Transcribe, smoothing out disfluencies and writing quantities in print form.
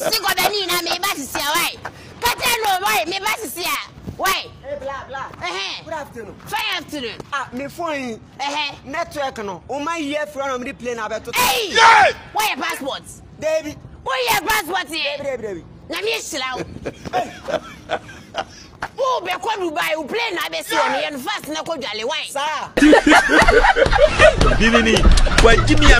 Singo Beni na me basis here, why? Katongo, why? Me basis here. Why? Hey, blah, blah. Good afternoon. Fine afternoon. Me phone. Network no. O my year from the plane about. Hey! Why your passport? David. Why your passport here? David. Na me shila. Oh, be kwa Dubai, u plane na be si on here fast na ko dwale why? Sir. Bibini, kwa jimi